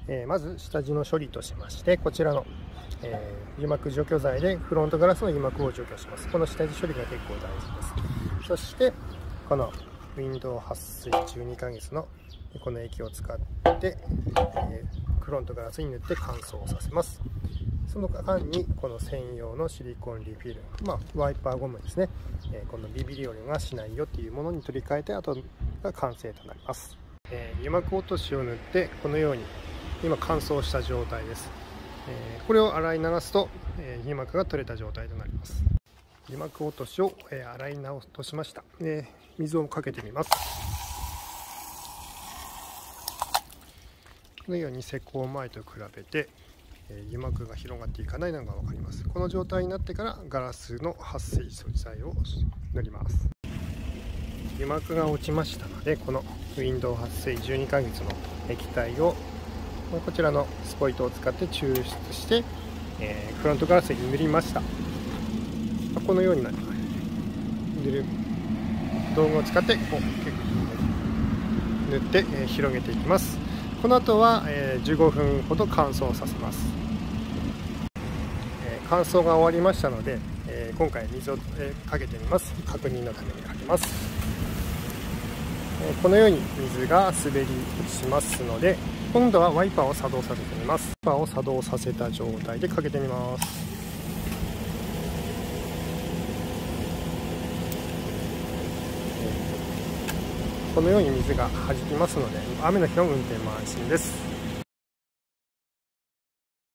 まず下地の処理としまして、こちらの、油膜除去剤でフロントガラスの油膜を除去します。この下地処理が結構大事です。そしてこのウィンドウ撥水12ヶ月のこの液を使って、フロントガラスに塗って乾燥させます。その間にこの専用のシリコンリフィル、ワイパーゴムですね、このビビり折れがしないよっていうものに取り替えて、あとが完成となります。油膜落としを塗ってこのように今乾燥した状態です。これを洗い流すと油膜が取れた状態となります。油膜落としを洗い直しました。水をかけてみます。このように施工前と比べて油膜が広がっていかないのが分かります。この状態になってからガラスの撥水素材を塗ります。油膜が落ちましたので、このウィンドウ撥水12ヶ月の液体をこちらのスポイトを使って抽出して、フロントガラスに塗りました。このようになります。塗る道具を使って結構塗って、広げていきます。この後は、15分ほど乾燥させます。乾燥が終わりましたので、今回水を、かけてみます。確認のためにかけます。このように水が滑りしますので、今度はワイパーを作動させてみます。ワイパーを作動させた状態でかけてみます。このように水が弾きますので、雨の日の運転も安心です。